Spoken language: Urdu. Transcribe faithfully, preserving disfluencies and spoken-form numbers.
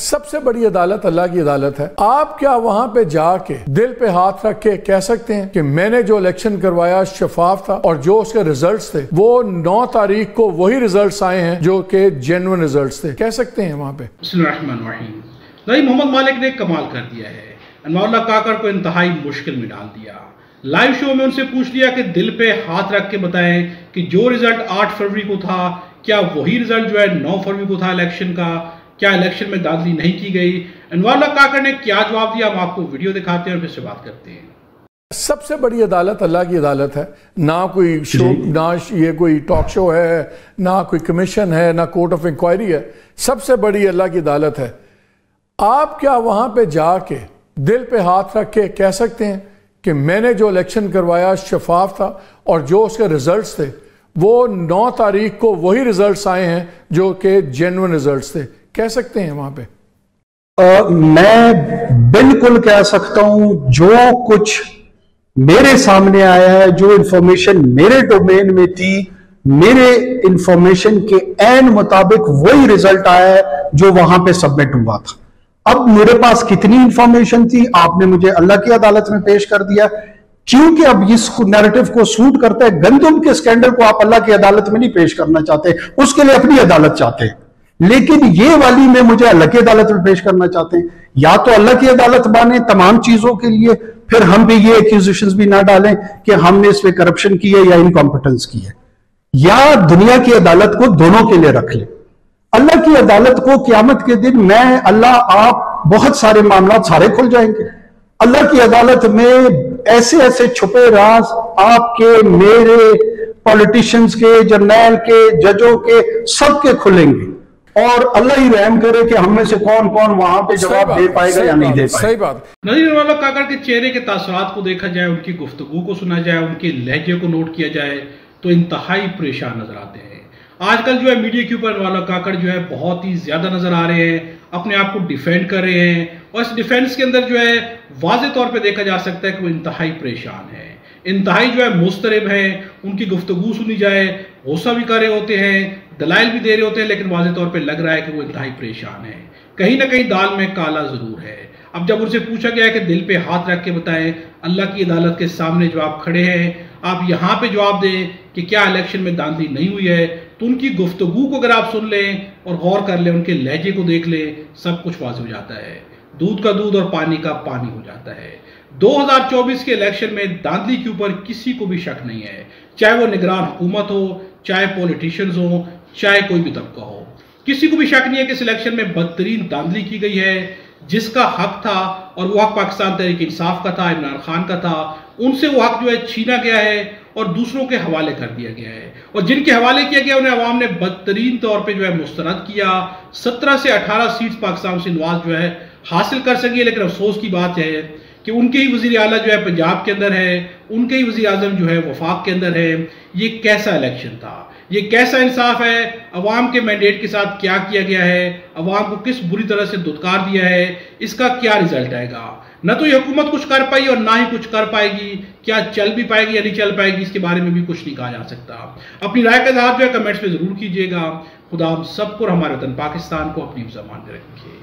سب سے بڑی عدالت اللہ کی عدالت ہے۔ آپ کیا وہاں پہ جا کے دل پہ ہاتھ رکھ کے کہہ سکتے ہیں کہ میں نے جو الیکشن کروایا شفاف تھا اور جو اس کے ریزلٹس تھے وہ نو تاریخ کو وہی ریزلٹس آئے ہیں جو کہ جینوئن ریزلٹس تھے؟ کہہ سکتے ہیں وہاں پہ؟ بسم اللہ الرحمن الرحیم۔ نہیں، محمد مالک نے کمال کر دیا ہے، انوار اللہ کاکڑ کو انتہائی مشکل میں ڈال دیا۔ لائیو شو میں ان سے پوچھ لیا کہ دل پہ ہاتھ رکھ کے بتائیں کہ جو ریزلٹ آٹھ فروری کو تھا کیا وہی ریزلٹ جو ہے نو فروری کو تھا الیکشن کا؟ کیا الیکشن میں دھاندلی نہیں کی گئی؟ انوار اللہ کاکڑ نے کیا جواب دیا؟ ہم آپ کو ویڈیو دکھاتے ہیں اور پھر سے بات کرتے ہیں۔ سب سے بڑی عدالت اللہ کی عدالت ہے، نہ کوئی شو، نہ یہ کوئی ٹاک شو ہے، نہ کوئی کمیشن ہے، نہ کورٹ آف انکوائری ہے۔ سب سے بڑی اللہ کی عدالت ہے۔ آپ کیا وہاں پہ جا کے دل پہ ہاتھ رکھ کے کہہ سکتے ہیں کہ میں نے جو الیکشن کروایا شفاف تھا اور جو اس کے ریزلٹس تھے وہ نو تاریخ کو وہی ریزلٹس آئے ہیں جو کہ جینوئن ریزلٹس تھے؟ کہہ سکتے ہیں وہاں پہ؟ میں بالکل کہہ سکتا ہوں جو کچھ میرے سامنے آیا ہے، جو انفارمیشن میرے ڈومین میں تھی، میرے انفارمیشن کے عین مطابق وہی ریزلٹ آیا ہے جو وہاں پہ سبمٹ ہوا تھا۔ اب میرے پاس کتنی انفارمیشن تھی آپ نے مجھے اللہ کی عدالت میں پیش کر دیا، کیونکہ اب اس نیریٹو کو سوٹ کرتا ہے۔ گندم کے سکینڈل کو آپ اللہ کی عدالت میں نہیں پیش کرنا چاہتے، اس کے لیے اپنی عدالت چاہتے ہیں، لیکن یہ والی میں مجھے اللہ کی عدالت میں پیش کرنا چاہتے ہیں۔ یا تو اللہ کی عدالت مانیں تمام چیزوں کے لیے، پھر ہم بھی یہ ایکیوزیشنز بھی نہ ڈالیں کہ ہم نے اس پہ کرپشن کی ہے یا انکمپٹنس کی ہے، یا دنیا کی عدالت کو دونوں کے لیے رکھ لیں۔ اللہ کی عدالت کو قیامت کے دن میں اللہ آپ بہت سارے معاملات سارے کھل جائیں گے۔ اللہ کی عدالت میں ایسے ایسے چھپے راز آپ کے، میرے، پولیٹیشنز کے، جرنیل کے، ججوں کے، سب کے کھلیں گے، اور اللہ ہی رحم کرے کہ ہم میں سے کون کون وہاں پہ جواب دے پائے گا یا نہیں دے پائے گا۔ صحیح بات۔ نظیر انوار اللہ کاکڑ کے چہرے کے تاثرات کو دیکھا جائے، ان کی گفتگو کو سنا جائے، ان کے لہجے کو نوٹ کیا جائے تو انتہائی پریشان نظر آتے ہیں۔ آج کل جو ہے میڈیا کے اوپر انوار اللہ کاکڑ جو ہے بہت ہی زیادہ نظر آ رہے ہیں، اپنے آپ کو ڈیفینڈ کر رہے ہیں، اور اس ڈیفینس کے اندر جو ہے واضح طور پہ دیکھا جا سکتا ہے کہ وہ انتہائی پریشان ہے، انتہائی جو ہے مضطرب ہیں۔ ان کی گفتگو سنی جائے، غصہ بھی کر رہے ہوتے ہیں، دلائل بھی دے رہے ہوتے ہیں، لیکن واضح طور پہ لگ رہا ہے کہ وہ انتہائی پریشان ہے۔ کہیں نہ کہیں دال میں کالا ضرور ہے۔ اب جب ان سے پوچھا گیا ہے کہ دل پہ ہاتھ رکھ کے بتائیں، اللہ کی عدالت کے سامنے جو آپ کھڑے ہیں، آپ یہاں پہ جواب دیں کہ کیا الیکشن میں دھاندلی نہیں ہوئی ہے، تو ان کی گفتگو کو اگر آپ سن لیں اور غور کر لیں، ان کے لہجے کو دیکھ لیں، سب کچھ واضح ہو جاتا ہے۔ دودھ کا دودھ اور پانی کا پانی ہو جاتا ہے۔ دو ہزار چوبیس کے الیکشن میں دھاندلی کے اوپر کسی کو بھی شک نہیں ہے، چاہے وہ نگران حکومت ہو، چاہے پولیٹیشنز ہوں، چاہے کوئی بھی طبقہ ہو، کسی کو بھی شک نہیں ہے کہ اس الیکشن میں بدترین دھاندلی کی گئی ہے۔ جس کا حق تھا اور وہ حق پاکستان تحریک انصاف کا تھا، عمران خان کا تھا، ان سے وہ حق جو ہے چھینا گیا ہے اور دوسروں کے حوالے کر دیا گیا ہے، اور جن کے حوالے کیا گیا انہیں عوام نے بدترین طور پہ جو ہے مسترد کیا۔ سترہ سے اٹھارہ سیٹس پاکستان سے نواز جو ہے حاصل کر سکی ہے، لیکن افسوس کی بات ہے کہ ان کے ہی وزیر اعلیٰ جو ہے پنجاب کے اندر ہے، ان کے ہی وزیر اعظم جو ہے وفاق کے اندر ہے۔ یہ کیسا الیکشن تھا؟ یہ کیسا انصاف ہے؟ عوام کے مینڈیٹ کے ساتھ کیا کیا گیا ہے؟ عوام کو کس بری طرح سے دھتکار دیا ہے؟ اس کا کیا رزلٹ آئے گا؟ نہ تو یہ حکومت کچھ کر پائی اور نہ ہی کچھ کر پائے گی۔ کیا چل بھی پائے گی یا نہیں چل پائے گی، اس کے بارے میں بھی کچھ نہیں کہا جا سکتا۔ اپنی رائے کا اظہار جو ہے کمنٹس میں ضرور کیجیے گا۔ خدا ہم سب کو اور ہمارے وطن پاکستان کو اپنی زبان میں رکھے۔